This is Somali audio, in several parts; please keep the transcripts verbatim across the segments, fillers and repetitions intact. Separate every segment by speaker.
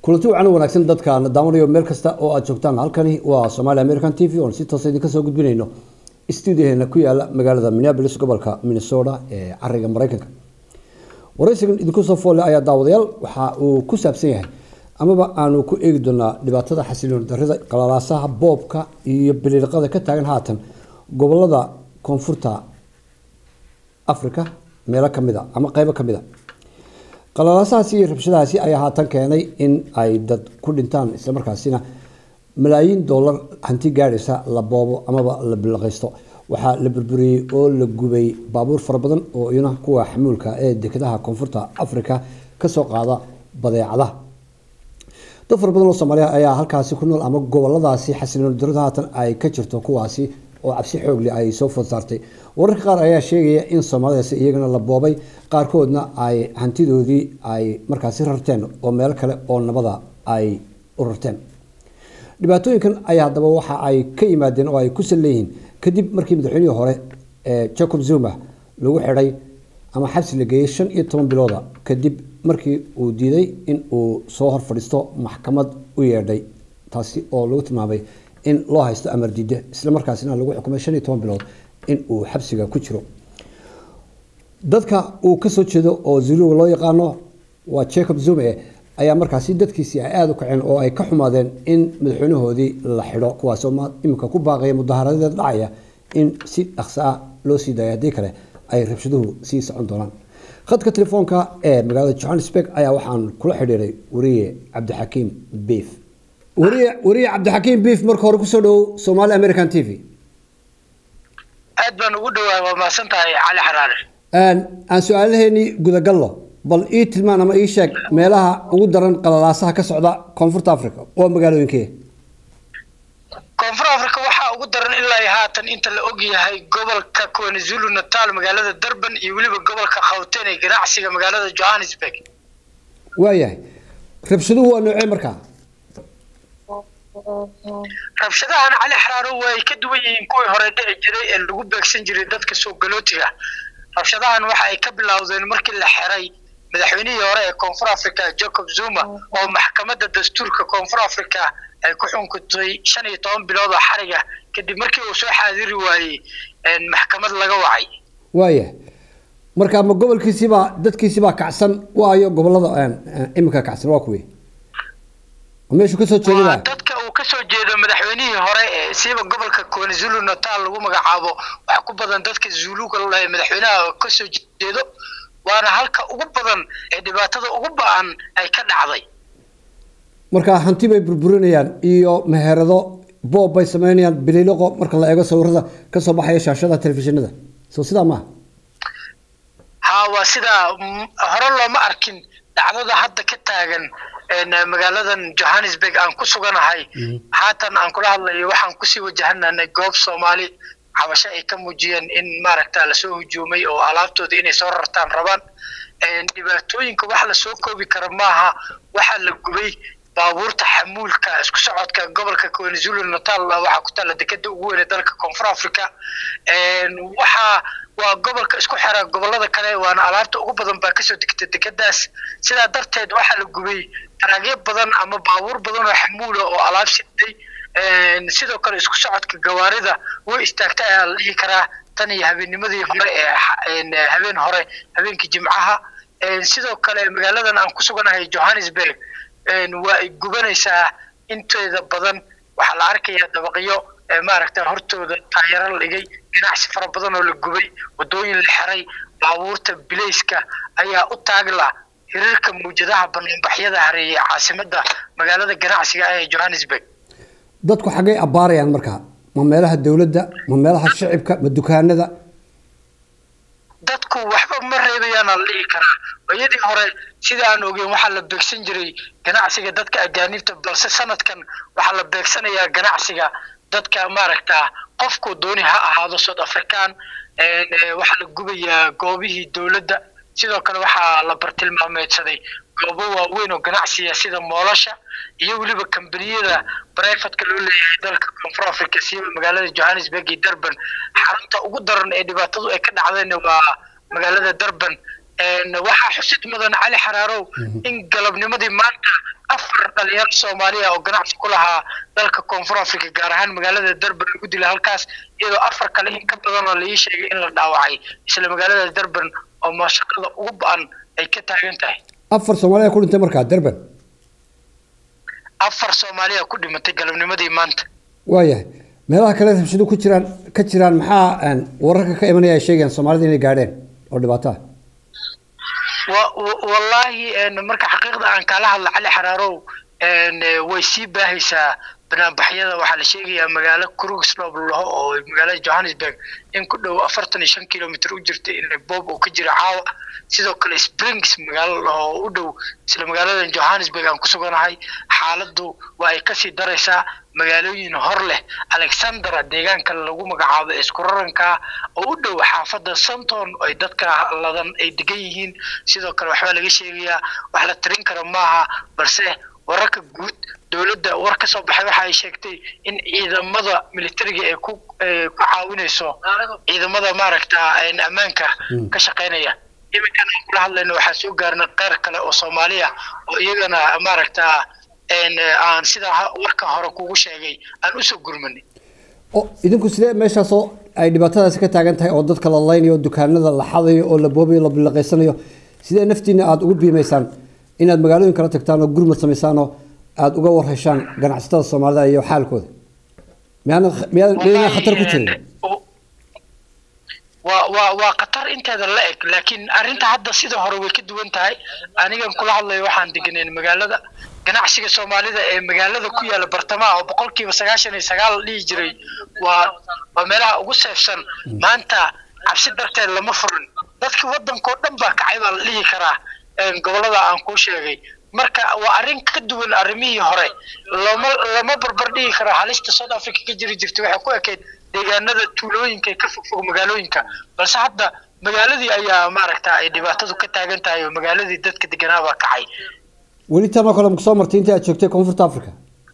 Speaker 1: kulanti wacan wanaagsan dadka daawanayo meel kasta oo aad joogtaan halkani waa Somali American T V oo si toos ah idinka soo gudbinayno studio-heena ku yaala magaalada Minneapolis gobolka Minnesota ee cariga Mareykanka. waraysigan idinku soo foolay ayaa daawadayaal waxa uu ku saabsan yahay amaba aanu ku eegi doonaa dhibaatada xasiloon darrida qalalaasaha boobka iyo biliiqada ka taagan haatan gobolada koonfurta Afrika meelo kamida ama qaybo kamida qalalaasahaasi iyo rabshadahaasi ayaa haatan keenay in ay dad ku dhintaan isla markaasina malaayiin dollar hanti gaaraysa la boobo amaba la bilaqaysto waxaa la burburiyay oo la gubay baabuur fara badan oo iyana kuwa xamuulka ee dekedaha koonfurta Afrika ka soo qaada badeecadaha dad fara badan oo Soomaaliya ayaa halkaasi ku nool ama goboladaasi xasiloon darrada haatan ay ka jirto kuwaasi oo cabsi xoog leh ay soo food saartay wararka qaar ayaa sheegaya in Soomaaliya iyagana la boobay qaarkoodna ay hantidoodii ay markaasi rarteen oo meel kale oo nabada ay u rarteen dhibaatooyinkan ayaa hadaba waxa ay ka yimaadeen oo ay ku saleeyeen kadib markii madaxweynihii hore ee Jacob Zuma lagu xiray ama xabsi la geeyay shan iyo toban bilooda kadib markii uu diiday in uu soo hor fadhiisto maxkamad u yeedhay taasi oo lagu tilmaamay in loo haysto amar diide isla markaasina lagu xukumay shan iyo toban bilood in uu xabsiga ku jiro dadka uu ka soo jeedo oo Zulu loo yaqaano waa Jacob Zuma ayaa markaasi dadkiisii ay aad u kaceen oo ay ka xumaadeen in madaxweynahoodii la xidho kuwaas oo imika ku baaqaya mudaharaadada dhacaya in si dhaqso ah loo sii daayo hadii kale ay rabshaduhu sii socon doonaan khadka telefoonka ee magaalada Johannesburg ayaa waxaan kula xiriiray wariye Cabdixakiim Beef wariye wariye Cabdixakiim Beef marka hore ku soo dhaw Somali American T V
Speaker 2: aad baan ugu dhawaay waa maasantahay Cali Xaraare
Speaker 1: aan aan su'aalaheeni gudagallo bal ii tilmaan ama ii sheeg meelaha ugu daran qalalaasaha ka socda koonfurta Afrika oo magaalooyinkee
Speaker 2: koonfur Afrika waxa ugu daran ilaa haatan inta la og yahay gobolka KwaZulu Natal magaalada Durban iyo waliba gobolka Gauteng ee ganacsiga magaalada Johannesburg
Speaker 1: waayahay rabshaduhu waa noocee markaa
Speaker 2: rabshadahan Cali Xaraare way ka duwan yihiin kuwii hore dhici jiray ee lagu beegsan jiray dadka soo galootiga rabshadahan waxa ay ka bilowdeen markii la xiray madaxweynihii hore ee koonfur Afrika Jacob Zuma oo maxkamadda dastuurka koonfur Afrika ay ku xukuntay shan iyo toban bilood oo xariga kadib markii uu soo xaadiri waayay in maxkamad laga wacay
Speaker 1: waaya marka ma gobolkiisiba dadkiisiba kacsan waayo gobolada aan imika kacsan waa kuwii meeshu ka soo jeedaa
Speaker 2: dadka uu ka soo jeedo madaxweynihii hore ee siiba gobolka KwaZulu Natal lagu magacaabo waxa ku badan dadka Zuluga leh madaxweynaha ka soo jeedo waana halka ugu badan ee dhibaatada ugu baahan ay ka dhacday
Speaker 1: marka hanti bay burburinayaan iyo meherado boob bay sameynayaan biliiqo marka la eego sawirada ka soo baxaya shaashada telefishinada soo sida ma
Speaker 2: ha waa sida hore loo ma arkin dhacdada hadda ka taagan ee magaaladan Johannesburg aan ku suganahay haatan aan kula hadlayo waxaan ku sii wajahanaynay goob Soomaali xabasha ay ka muujiyeen in maaragta la soo hujuumay oo alaabtooda inay soo rartaan rabaan ee dhibaatooyinka wax la soo koobi karo maaha waxa la gubay baabuurta xamuulka isku socodka gobolka KwaZulu Natal waxa ku taala dekada ugu weyn ee dalka koonfur Afrika ee waxa waa gobolka isku xira gobolada kale waana alaabta ugu badan baa ka soo degtay dekadaas sida darteed waxa la gubay taraagyo badan ama baabuur badan oo xamuul oo alaab sitay ee sidoo kale isku socodka gawaarida way istaagtay ayaa la dhihi karaa tan iyo habeennimadii hore ee habeen hore habeenkii Jimcaha ee sidoo kale magaaladan aan ku suganahay Johannesburg ee waa ay gubanaysaa inteeda badan waxa la arkayaa dabaqyo ee maaragta hortooda taayaro la dhigay ganacsi fara badan oo la gubay wadooyin la xiray baabuurta bileyska ayaa u taagla hirarka muujadaha bannaanbaxyada hareeyay caasimadda magaalada ganacsiga ee Johannesburg
Speaker 1: dadku xagee abaarayaan markaa ma meelaha dawladda ma meelaha shacabka ma dukaanada
Speaker 2: dadku waxba ma reebayaan la dhihi karaa bayadii hore sida aan ogeyn waxa la beegsan jiray ganacsiga dadka ajaanibta balse sanadkan waxa la beegsanayaa ganacsiga dadka maaragta qofku dooni ha ahaado South African ee waxa la gubayaa goobihii dawladda sidoo kale waxa la bartilmaameedsaday goobo waaweyn oo ganacsiga sida moolasha iyo waliba kambaniyada private-ka loo leeyahay dalka koonfur Afrika sida magaalada Johannesburg iyo Durban xarunta ugu daran ee dhibaatadu ay ka dhacdeen waa magaalada Durban waxaa xusid mudan cali xaraarow in galabnimadii maanta afar dhalinyaro Soomaaliya oo ganacsi ku lahaa dalka Koonfur Afrika gaar ahaan magaalada Durban lagu dilay halkaas iyadoo afar kale in ka badan oo la sheegay in la dhaawacay isla magaalada Durban oo mashaqada ugu baan ay ka taagan tahay
Speaker 1: afar Soomaaliya ku dhintay markaa Durban
Speaker 2: afar Soomaaliya ku dhimatay galabnimadii maanta
Speaker 1: waayahay meelaha kale rabshado ku jiraan ka jiraan maxaa aan wararka ka imanaya sheegayaan Soomaalida inay gaadheen oo dhibaato ah
Speaker 2: والله ان marka xaqiiqda aan kala hadla cali xaraarow ان way sii baahaysaa banaanbaxyada waxa la sheegayaa magaalo Krugersdorp laho oo magaalada Johannesburg in ku dhow afartan iyo shan kiiloomitir u jirta in boob oo ka jira caawa sidoo kale Springs magaalo oo u dhow isla magaalada Johannesburg aan ku suganahay xaaladdu waa ay ka sii daraysaa magaalooyin hor leh Alexandra deegaanka lagu magacaabo isku raranka oo u dhow xaafada Santon oo ay dadka ladan ay degan yihiin sidoo kale waxa laga sheegayaa wax la tirin karo maaha balse wararka guud dawladda war ka soo baxay waxa ay sheegtay in ciidamada militariga ay ku ku caawinayso ciidamada maaragta in amaanka ka shaqeynaya iminkan kula hadlayno waxa soo gaarna qaar kale oo Soomaaliya oo iyagana maaragta in aan sida warka hore kugu sheegay aan u soo gurmanay
Speaker 1: oo idinku sidee meesha soo ay dhibaatadaas ka taagan tahay oo dadka la laynayo dukaanada la xadayo oo la boobayo la bilaqeysanayo sidee naftiina aad ugu biimeysaan inaad magaalooyin kala tagtaan oo gurmad sameysaan oo aad uga warheshaan ganacsatada Soomaalida iyo xaalkooda miyaan miyaan khatar ku jirin
Speaker 2: waa waa waa qatar inteeda la eg laakiin arinta hadda sida hore way ka duwan tahay anigan kula hadlayo waxaan deganeen magaalada ganacsiga Soomaalida ee magaalada ku yaala bartamaha oo boqolkiiba sagaashan iyo sagaal dhigi jiray waa waa meelaha ugu seefsan maanta cabsi darteed lama furin dadka wadanka oo dhan baa kacay baa la dhigi karaa gobolada aan ku sheegay marka waa arin ka duwan arimihii hore lama lama barbar dhigi karo halista South Africa ka jiri jirtay waxa ku ekeyd deegaanada tuulooyinka ka fogfog magaalooyinka balse hadda magaaladii ayaa maaragtaa ay dhibaatadu ka taagan tahay oo magaaladii dadka deganaa baa kacay
Speaker 1: weli tama kale ma soo martay intii aad joogtay Koonfurta Afrika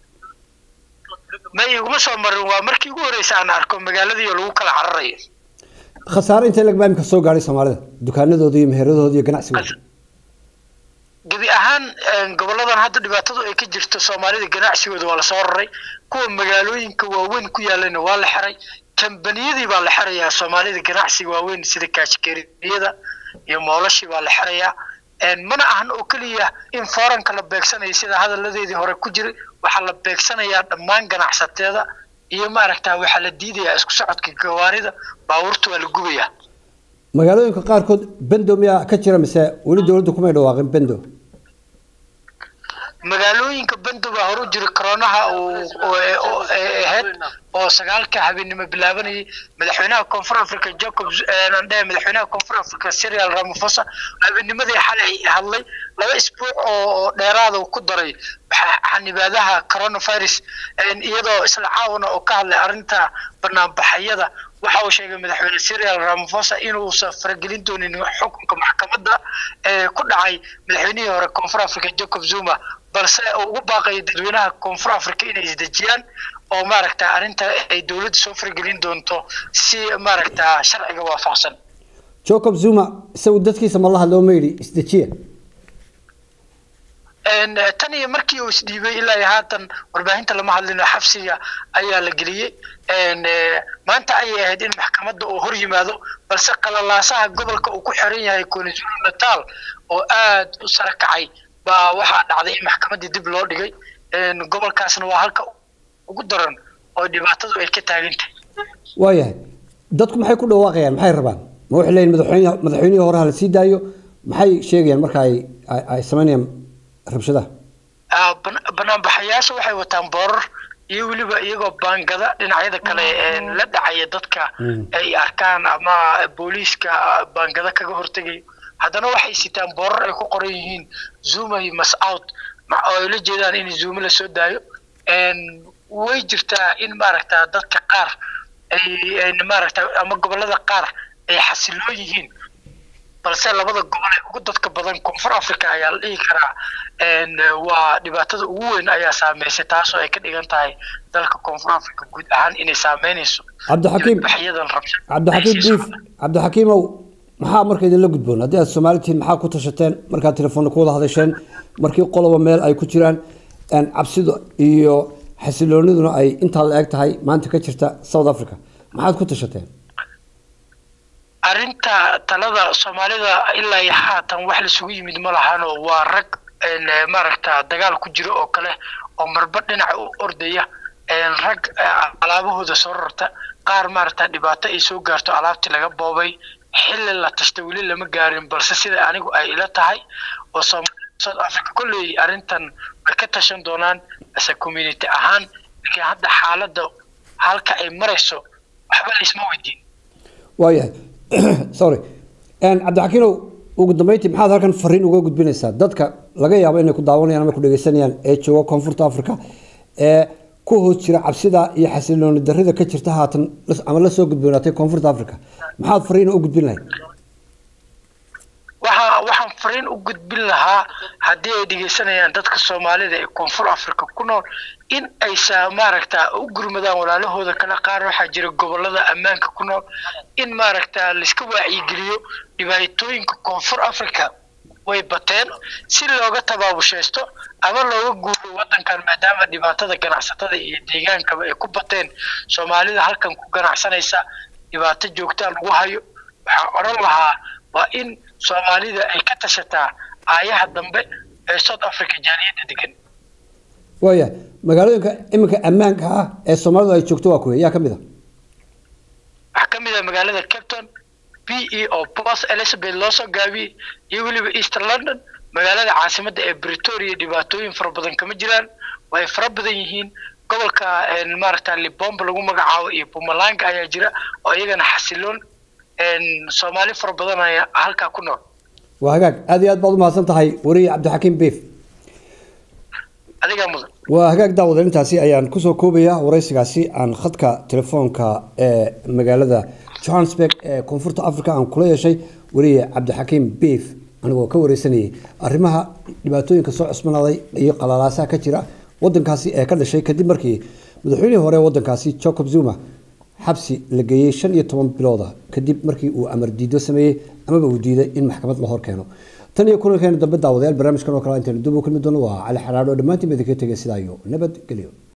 Speaker 2: ma iguma soo marin waa markii ugu horeysay aan arko magaaladii lagu kala cararayo
Speaker 1: khasaare inta laga baamka soo gaaray Soomaalida dukaanadooda iyo meheradooda iyo ganacsigooda
Speaker 2: gabi ahaan goboladan hadda dhibaatadu ay ka jirto Soomaalida ganacsigooda waa la soo raray kuwa magaalooyinka waaweyn ku yaalayna waa la xiray kambaniyadii baa la xirayaa Soomaalida ganacsiga waaweyn sida kaashkeeriyada iyo moolashi baa la xirayaa een mana ahan oo kaliya in fooranka la beegsanayo sida hadaladeedii hore ku jiray waxa la beegsanayaa dhammaan ganacsatada iyo maaragtaa waxa la diidayaa isku socodka gawaarida baabuurta waa la gubayaa
Speaker 1: magaalooyinka qaarkood bando miyaa ka jira mise weli dawladdu kuma dhawaaqin bando
Speaker 2: magaalooyinka bando baa hore u jira koronaha oo oo ahayd oo sagaalka habeenimo bilaabanayay madaxweynaha Koonfur Afrika Jacob Zuma madaxweynaha Koonfur Afrika Cyril Ramaphosa habeennimadii xalay hadlay laba isbuuc oo dheeraad ah ku daray xanibaadaha coronavirus iyadoo isla caawina oo ka hadlay arinta barnaamijyada waxa uu sheegay madaxweyne Cyril Ramaphosa inuu safargelin doonin xukunka maxkamadda ee ku dhacay madaxweynihii hore Koonfur Afrika Jacob Zuma balse uu ugu baaqay dadweynaha Koonfur Afrika inay isdejiyaan oo maaragtaa arinta ay dawladdu soo fargelin doonto si maaragtaa sharciga waafaqsan
Speaker 1: Jacob Zuma isagu dadkiisa ma la hadloo meeyri isdejiya
Speaker 2: een tan iyo markii uu isdhiibay ilaa haatan warbaahinta lama hadlino xabsiga ayaa la geliyay een maanta ay ahayd in maxkamadda uu hor yimaado balse qalalaasaha gobolka uu ku xiran yahay KwaZulu-Natal oo aad u sarakacay baa waxa dhacday in maxkamadda dib loo dhigay een gobolkaasna waa halka ugu daran oo dhibaatadu ay ka taagan tahay
Speaker 1: waayahay dadku maxay ku dhawaaqayaan maxay rabaan ma wax leeyahay madaxweynaha madaxweynaha hore hal sii daayo maxay sheegayaan marka ay ay sameeyaan rabshada
Speaker 2: ah banaanbaxayaasha waxay wataan boorar iyo waliba iyagoo baangada dhinacyada kale ee la dhacay dadka ay arkaan ama booliiska baangada kaga hortagay haddana waxay sitaan boorar ay ku qoran yihiin Zuma must out ma oo la jeedaan in Zuma la soo daayo een way jirtaa in maaragtaa dadka qaar ay maaragtaa ama gobolada qaar ay xasiloon yihiin balse labada gobol ee ugu dadka badan Koonfur Afrika ayaa la dhigi karaa een waa dhibaatada ugu weyn ayaa saameysay taas oo ay ka dhigan tahay dalka Koonfur Afrika guud ahaan inay saameynayso
Speaker 1: Cabdi Xakiim Cabdi Xakiim Diif Cabdi Xakiim maxaa marka idin la gudboon haddii aad Soomaalitiin maxaa ku tashateen markaad telefoon ku wada hadasheen markii qoloba meel ay ku jiraan aan cabsido iyo xasilooniduna ay inta la eg tahay maanta ka jirta South Africa maxaad ku tashateen
Speaker 2: arinta talada Soomaalida ilaa iyo haatan wax la isugu yimid ma lahaano waa rag een maaragta dagaal ku jiro oo kale oo marba dhinac u ordaya een rag alaabahooda soo rarta qaar maaragta dhibaato ay soo gaarto alaabtii laga boobay xilli la tashta wali lama gaarin balse sida anigu ay ila tahay oo South Africa kulli arintan way ka tashan doonaan as a community ahaan laakiin hadda xaaladda halka ay marayso waxba isma weydiin
Speaker 1: waayahay sorry and Cabdixakiinow ugu dambeyntii maxaad halkan fariin uga gudbinaysaa dadka laga yaabo inay ku daawanayaan ama ku dhageysanayaan ee jooga Koonfurta Afrika ee ku hoos jira cabsida iyo xasilooni darrida ka jirta haatan ama la soo gudbinaatay Koonfurta Afrika maxaad fariin u gudbin lahayd
Speaker 2: waxa waxaan fariin u gudbin lahaa haddii ay dhageysanayaan dadka Soomaalida ee Koonfur Afrika ku nool in ay maaragta u gurmadaan walaalahooda kala qaar waxa jira gobolada ammaanka ku nool in maaragta la iska waacigeliyo dhibaatooyinka Koonfur Afrika way bateen si looga tabaabusheesto ama looga guuro wadankan maadaama dhibaatada ganacsatada iyo deegaanka ay ku bateen Soomaalida halkan ku ganacsanaysa dhibaato joogto ah lagu hayo waxa oran lahaa waa in Soomaalida ay ka tashataa aayaha dambe ee South Africa jaaliyada degan
Speaker 1: waya magaalooyinka iminka ammaanka ah ee Soomaalidu ay joogto waa kuwa yaa kamid ah
Speaker 2: waxa kamid ah magaalada Cape Town P E oo Port Elizabeth loo soo gaabiyay iyo waliba East London magaalada caasimadda ee Pretoria dhibaatooyin fara badan kama jiraan way fara badan yihiin gobolka een maaragta Libombo lagu magacaabo iyo Mpumalanga ayaa jira oo iyagana xasiloon een Soomaali fara badan ayaa halka ku nool
Speaker 1: waa hagaag aad iyo aad baad u mahadsan tahay wariye Cabdixakiin Beef
Speaker 2: adiga mudan
Speaker 1: waa hagaag daawada intaasi ayaan ku soo koobayaa waraysigaasi aan khadka telefoonka ee magaalada Johannesburg ee Koonfurta Afrika aan kula yeeshay wariye Cabdixakiin Beef anigoo ka wareysanayay arrimaha dhibaatooyinka soo cusbanaaday iyo qalalaasaha ka jira wadankaasi ee ka dhashay kadib markii madaxweynihii hore wadankaasi Jacob Zuma xabsi la geeyay shan iyo toban bilooda kadib markii uu amar diido sameeyay ama uu diiday in maxkamad la hor keeno tan iyo kulankeena dambe daawadayaal barnaamijkan oo kale inta dib u kulmi doono waa Cali Xaraado dhamaantii midka tagay sidaa iyo nabad geliyo